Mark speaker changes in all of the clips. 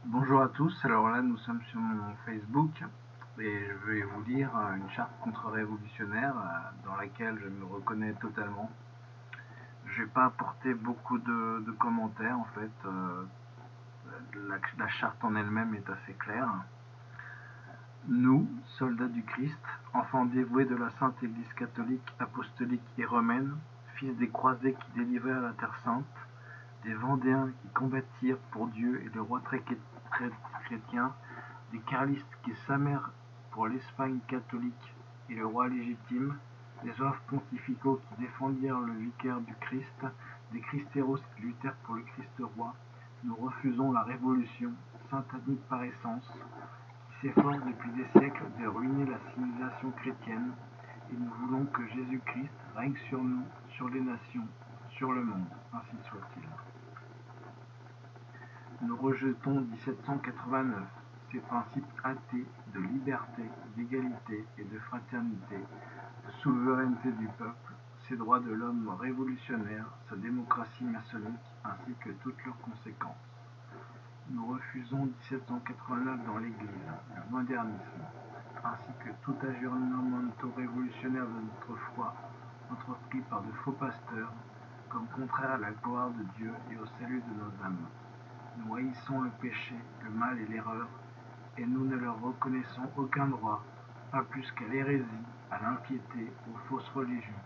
Speaker 1: Bonjour à tous, alors là nous sommes sur mon Facebook et je vais vous lire une charte contre-révolutionnaire dans laquelle je me reconnais totalement. Je vais pas apporter beaucoup de commentaires en fait, la charte en elle-même est assez claire. Nous, soldats du Christ, enfants dévoués de la Sainte Église catholique, apostolique et romaine, fils des croisés qui délivrèrent la Terre Sainte, des Vendéens qui combattirent pour Dieu et le roi très chrétien, des carlistes qui s'amèrent pour l'Espagne catholique et le roi légitime, des ordres pontificaux qui défendirent le vicaire du Christ, des Christéros qui luttèrent pour le Christ roi. Nous refusons la révolution, satanique par essence, qui s'efforce depuis des siècles de ruiner la civilisation chrétienne, et nous voulons que Jésus-Christ règne sur nous, sur les nations, sur le monde, ainsi soit-il. Nous rejetons 1789, ses principes athées de liberté, d'égalité et de fraternité, de souveraineté du peuple, ses droits de l'homme révolutionnaire, sa démocratie maçonnique, ainsi que toutes leurs conséquences. Nous refusons 1789 dans l'Église, le modernisme, ainsi que tout aggiornamento révolutionnaire de notre foi, entrepris par de faux pasteurs, comme contraire à la gloire de Dieu et au salut de nos âmes. Nous haïssons le péché, le mal et l'erreur, et nous ne leur reconnaissons aucun droit, pas plus qu'à l'hérésie, à l'impiété, aux fausses religions.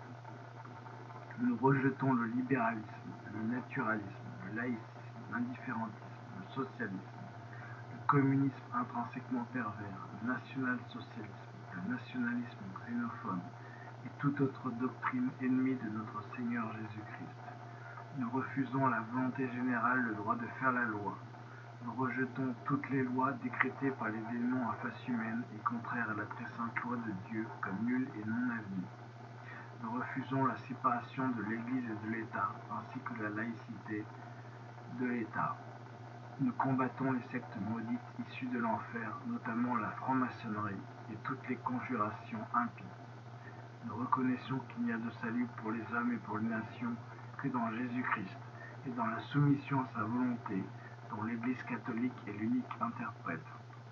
Speaker 1: Nous rejetons le libéralisme, le naturalisme, le laïcisme, l'indifférentisme, le socialisme, le communisme intrinsèquement pervers, le national-socialisme, le nationalisme xénophobe et toute autre doctrine ennemie de notre Seigneur Jésus-Christ. Nous refusons la volonté générale, le droit de faire la loi. Nous rejetons toutes les lois décrétées par les démons à face humaine et contraires à la très sainte loi de Dieu comme nulles et non avenues. Nous refusons la séparation de l'Église et de l'État, ainsi que la laïcité de l'État. Nous combattons les sectes maudites issues de l'enfer, notamment la franc-maçonnerie et toutes les conjurations impies. Nous reconnaissons qu'il n'y a de salut pour les hommes et pour les nations que dans Jésus-Christ et dans la soumission à sa volonté, dont l'Église catholique est l'unique interprète.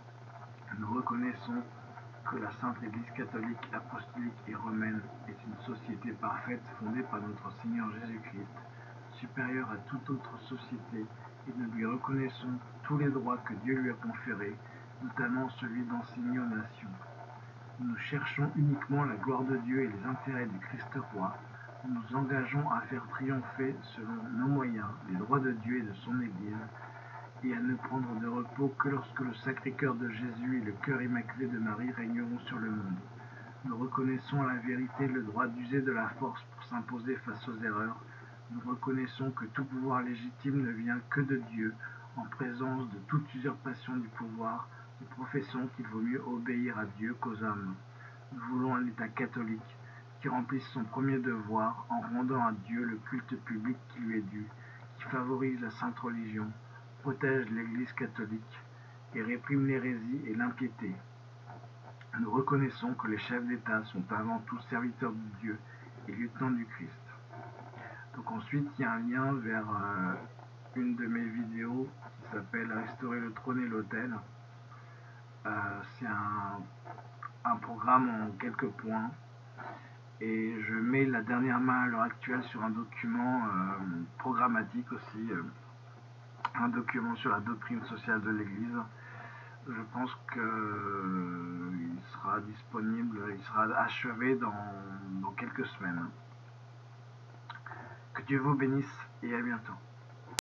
Speaker 1: Nous reconnaissons que la Sainte Église catholique, apostolique et romaine est une société parfaite fondée par notre Seigneur Jésus-Christ, supérieure à toute autre société, et nous lui reconnaissons tous les droits que Dieu lui a conférés, notamment celui d'enseigner aux nations. Nous cherchons uniquement la gloire de Dieu et les intérêts du Christ roi. Nous nous engageons à faire triompher, selon nos moyens, les droits de Dieu et de son Église, et à ne prendre de repos que lorsque le Sacré-Cœur de Jésus et le cœur immaculé de Marie régneront sur le monde. Nous reconnaissons la vérité, le droit d'user de la force pour s'imposer face aux erreurs. Nous reconnaissons que tout pouvoir légitime ne vient que de Dieu, en présence de toute usurpation du pouvoir. Nous professons qu'il vaut mieux obéir à Dieu qu'aux hommes. Nous voulons un État catholique qui remplisse son premier devoir en rendant à Dieu le culte public qui lui est dû, qui favorise la sainte religion, protège l'Église catholique et réprime l'hérésie et l'impiété. Nous reconnaissons que les chefs d'État sont avant tout serviteurs de Dieu et lieutenants du Christ. Donc ensuite, il y a un lien vers une de mes vidéos qui s'appelle Restaurer le trône et l'autel. C'est un programme en quelques points. Et je mets la dernière main à l'heure actuelle sur un document programmatique aussi, un document sur la doctrine sociale de l'Église. Je pense qu'il sera disponible, il sera achevé dans quelques semaines. Que Dieu vous bénisse et à bientôt.